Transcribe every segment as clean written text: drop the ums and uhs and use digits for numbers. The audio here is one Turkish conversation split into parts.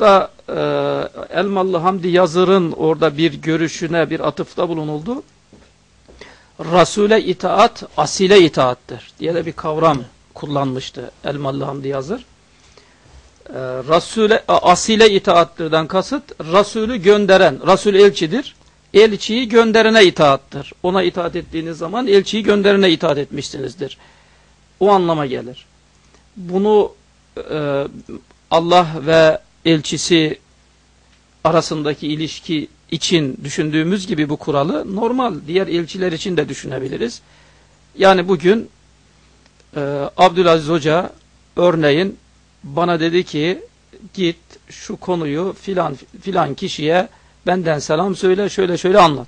hatta Elmalı Hamdi Yazır'ın orada bir görüşüne bir atıfta bulunuldu. Rasule itaat asile itaattır diye de bir kavram kullanmıştı Elmalı Hamdi Yazır. Rasule asile itaattirden kasıt Rasulü gönderen, Rasul elçidir. Elçiyi gönderene itaattır. Ona itaat ettiğiniz zaman elçiyi gönderene itaat etmişsinizdir. O anlama gelir. Bunu Allah ve elçisi arasındaki ilişki için düşündüğümüz gibi bu kuralı normal diğer elçiler için de düşünebiliriz. Yani bugün Abdülaziz Hoca örneğin bana dedi ki git şu konuyu filan kişiye benden selam söyle, şöyle şöyle anlat.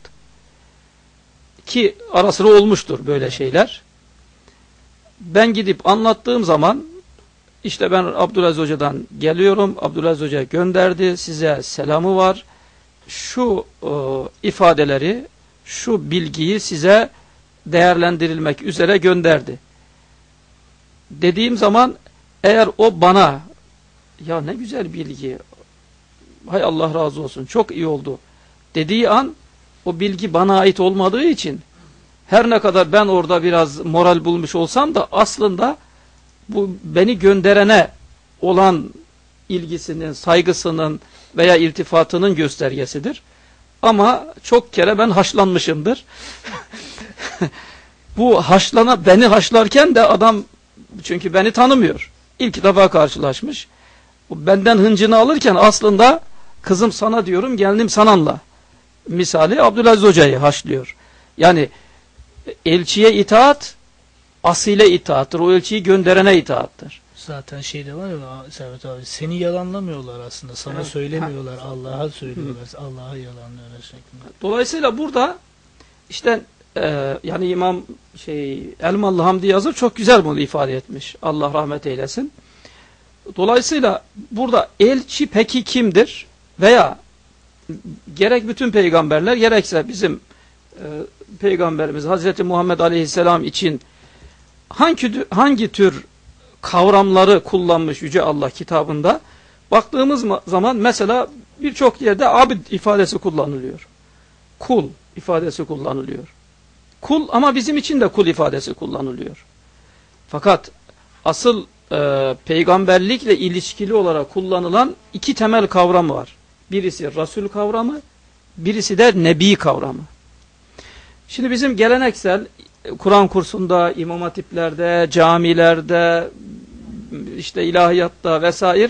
Ki ara sıra olmuştur böyle şeyler. Ben gidip anlattığım zaman işte ben Abdülaziz Hoca'dan geliyorum, Abdülaziz Hoca gönderdi, size selamı var. Şu ifadeleri, şu bilgiyi size değerlendirilmek üzere gönderdi. Dediğim zaman eğer o bana ya ne güzel bilgi, hay Allah razı olsun, çok iyi oldu dediği an o bilgi bana ait olmadığı için her ne kadar ben orada biraz moral bulmuş olsam da aslında bu beni gönderene olan ilgisinin, saygısının veya iltifatının göstergesidir. Ama çok kere ben haşlanmışımdır. Bu beni haşlarken de adam çünkü beni tanımıyor. İlk defa karşılaşmış. Benden hıncını alırken aslında kızım sana diyorum, gelinim sananla. Misali Abdülaziz Hoca'yı haşlıyor. Yani elçiye itaat asile itaattır. O elçiyi gönderene itaattır. Zaten şeyde var ya Servet abi, seni yalanlamıyorlar aslında. Sana evet, söylemiyorlar. Allah'a söylüyorlar. Allah'a yalanlıyorlar şeklinde. Dolayısıyla burada işte yani İmam Elmalı Hamdi Yazır çok güzel bunu ifade etmiş. Allah rahmet eylesin. Dolayısıyla burada elçi peki kimdir? Veya gerek bütün peygamberler gerekse bizim peygamberimiz Hazreti Muhammed Aleyhisselam için hangi tür kavramları kullanmış Yüce Allah kitabında? Baktığımız zaman mesela birçok yerde abid ifadesi kullanılıyor. Kul ifadesi kullanılıyor. Kul ama bizim için de kul ifadesi kullanılıyor. Fakat asıl peygamberlikle ilişkili olarak kullanılan iki temel kavram var. Birisi Resul kavramı, birisi de Nebi kavramı. Şimdi bizim geleneksel Kur'an kursunda, imam hatiplerde, camilerde, işte ilahiyatta vesaire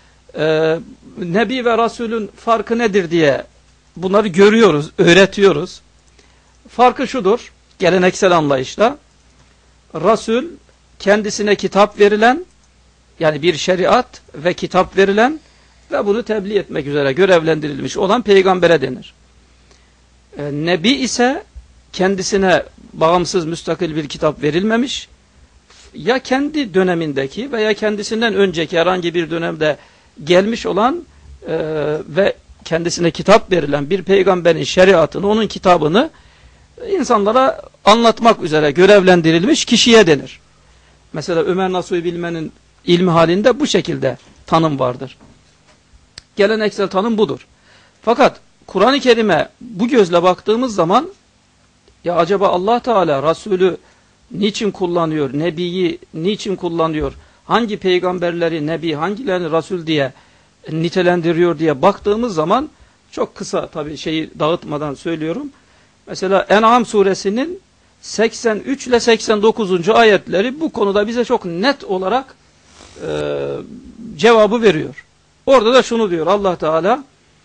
Nebi ve Resulün farkı nedir diye bunları görüyoruz, öğretiyoruz. Farkı şudur, geleneksel anlayışla. Resul kendisine kitap verilen, yani bir şeriat ve kitap verilen ve bunu tebliğ etmek üzere görevlendirilmiş olan peygambere denir. Nebi ise kendisine bağımsız müstakil bir kitap verilmemiş, ya kendi dönemindeki veya kendisinden önceki herhangi bir dönemde gelmiş olan ve kendisine kitap verilen bir peygamberin şeriatını, onun kitabını insanlara anlatmak üzere görevlendirilmiş kişiye denir. Mesela Ömer Nasuhi Bilmen'in ilmi halinde bu şekilde tanım vardır. Geleneksel tanım budur. Fakat Kur'an-ı Kerim'e bu gözle baktığımız zaman ya acaba Allah Teala Resulü niçin kullanıyor? Nebiyi niçin kullanıyor? Hangi peygamberleri Nebi, hangilerini Resul diye nitelendiriyor diye baktığımız zaman çok kısa tabii şeyi dağıtmadan söylüyorum. Mesela En'am suresinin 83 ile 89. ayetleri bu konuda bize çok net olarak cevabı veriyor. Orada da şunu diyor Allah Teala: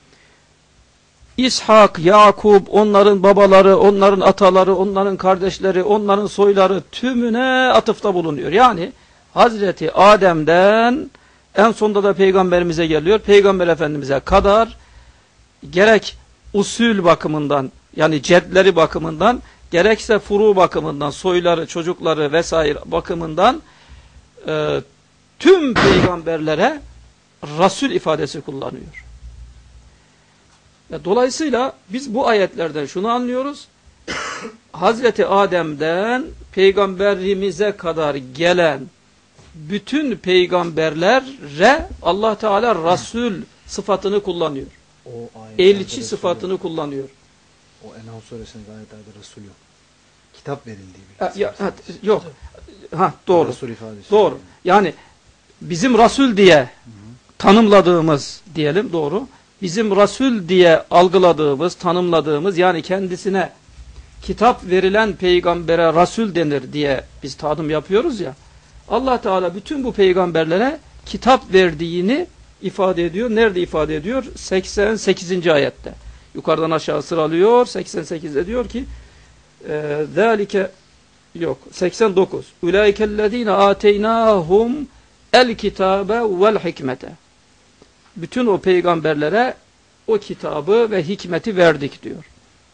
İshak, Yakup, onların babaları, onların ataları, onların kardeşleri, onların soyları tümüne atıfta bulunuyor. Yani Hazreti Adem'den en sonunda da peygamberimize geliyor. Peygamber Efendimiz'e kadar gerek usul bakımından, yani cedleri bakımından, gerekse furu bakımından, soyları, çocukları vesaire bakımından tüm peygamberlere Resul ifadesi kullanıyor. Dolayısıyla biz bu ayetlerden şunu anlıyoruz. Hazreti Adem'den peygamberimize kadar gelen bütün peygamberlere Allah Teala Resul sıfatını kullanıyor. O Elçi Resul sıfatını yok. kullanıyor. O En'am suresinde ayetlerde Resul yok. Kitap verildiği Yok. Doğru. Resul ifadesi. Doğru. Yani bizim Resul diye tanımladığımız diyelim, doğru. Bizim Resul diye algıladığımız, tanımladığımız, yani kendisine kitap verilen peygambere Resul denir diye biz tadım yapıyoruz ya. Allah Teala bütün bu peygamberlere kitap verdiğini ifade ediyor. Nerede ifade ediyor? 88. ayette. Yukarıdan aşağı sıralıyor. 88'de diyor ki ذَٰلِكَ 89. اُولَٰئِكَ الَّذ۪ينَ آتَيْنَاهُمْ الْكِتَابَ وَالْحِكْمَةَ. Bütün o peygamberlere o kitabı ve hikmeti verdik diyor.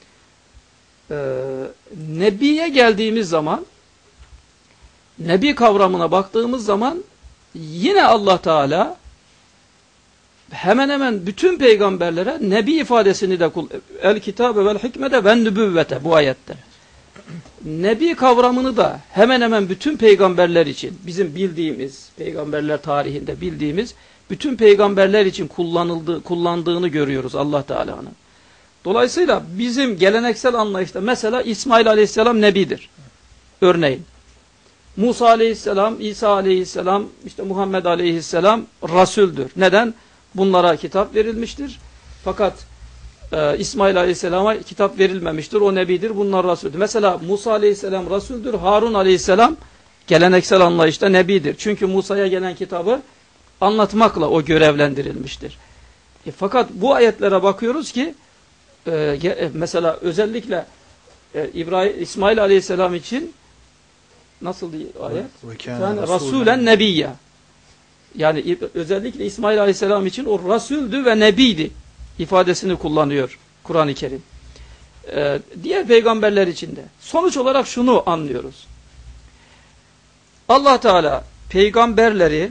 Nebiye geldiğimiz zaman, Nebi kavramına baktığımız zaman yine Allah Teala hemen hemen bütün peygamberlere Nebi ifadesini de el kitabe vel hikmete ve nübüvvete bu ayette. Nebi kavramını da hemen hemen bütün peygamberler için, bizim bildiğimiz, peygamberler tarihinde bildiğimiz bütün peygamberler için kullandığını görüyoruz Allah Teala'nın. Dolayısıyla bizim geleneksel anlayışta mesela İsmail Aleyhisselam Nebidir. Örneğin. Musa Aleyhisselam, İsa Aleyhisselam, işte Muhammed Aleyhisselam Resul'dür. Neden? Bunlara kitap verilmiştir. Fakat İsmail Aleyhisselam'a kitap verilmemiştir. O Nebidir. Bunlar Resul'dür. Mesela Musa Aleyhisselam Resul'dür. Harun Aleyhisselam geleneksel anlayışta Nebidir. Çünkü Musa'ya gelen kitabı anlatmakla o görevlendirilmiştir. Fakat bu ayetlere bakıyoruz ki mesela özellikle İsmail Aleyhisselam için nasıl ayet? Yani Rasulen Nebiyya. Yani özellikle İsmail Aleyhisselam için o Resul'dü ve Nebiydi ifadesini kullanıyor Kur'an-ı Kerim. Diğer peygamberler için de. Sonuç olarak şunu anlıyoruz. Allah Teala peygamberleri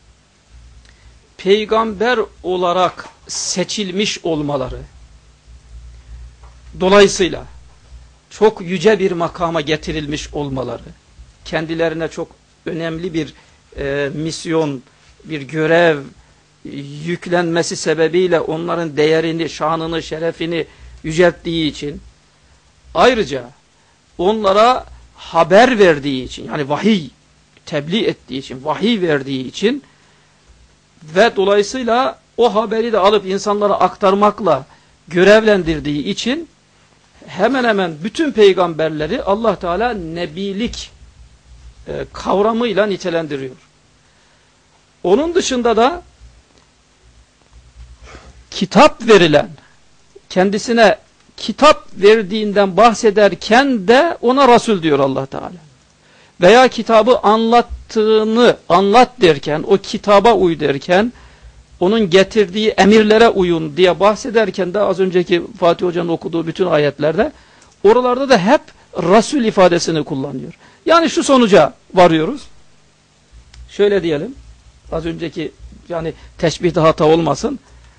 peygamber olarak seçilmiş olmaları, dolayısıyla çok yüce bir makama getirilmiş olmaları, kendilerine çok önemli bir misyon, bir görev yüklenmesi sebebiyle onların değerini, şanını, şerefini yücelttiği için, ayrıca onlara haber verdiği için, yani vahiy tebliğ ettiği için, vahiy verdiği için ve dolayısıyla o haberi de alıp insanlara aktarmakla görevlendirdiği için hemen hemen bütün peygamberleri Allah Teala nebilik kavramıyla nitelendiriyor. Onun dışında da kitap verilen, kendisine kitap verdiğinden bahsederken de ona Resul diyor Allah Teala. Veya kitabı anlat derken, o kitaba uy derken, onun getirdiği emirlere uyun diye bahsederken de az önceki Fatih Hoca'nın okuduğu bütün ayetlerde oralarda da hep Resul ifadesini kullanıyor. Yani şu sonuca varıyoruz. Şöyle diyelim. Az önceki yani teşbihde hata olmasın.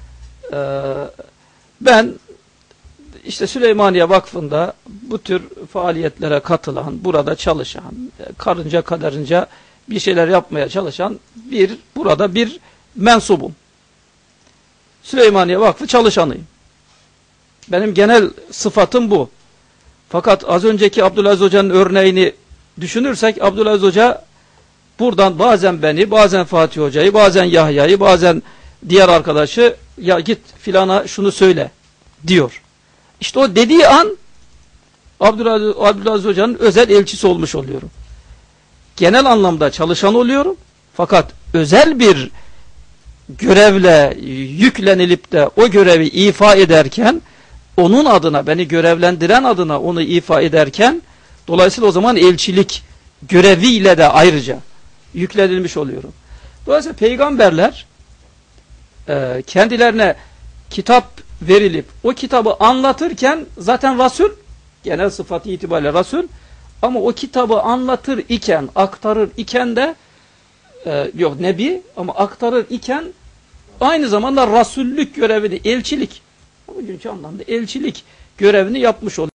Ben işte Süleymaniye Vakfı'nda bu tür faaliyetlere katılan, burada çalışan, karınca kadarınca bir şeyler yapmaya çalışan burada bir mensubum. Süleymaniye Vakfı çalışanıyım. Benim genel sıfatım bu. Fakat az önceki Abdülaziz Hoca'nın örneğini düşünürsek, Abdülaziz Hoca buradan bazen beni, bazen Fatih Hoca'yı, bazen Yahya'yı, bazen diğer arkadaşı, ya git filana şunu söyle diyor. İşte o dediği an Abdülaziz Hoca'nın özel elçisi olmuş oluyorum. Genel anlamda çalışan oluyorum. Fakat özel bir görevle yüklenilip de o görevi ifa ederken, onun adına, beni görevlendiren adına onu ifa ederken, dolayısıyla o zaman elçilik göreviyle de ayrıca yüklenilmiş oluyorum. Dolayısıyla peygamberler kendilerine kitap verilip o kitabı anlatırken zaten Resul, genel sıfatı itibariyle Resul, ama o kitabı anlatır iken, aktarır iken de Nebi, ama aktarır iken aynı zamanda Resullük görevini, elçilik, bugünkü anlamda elçilik görevini yapmış oluyor.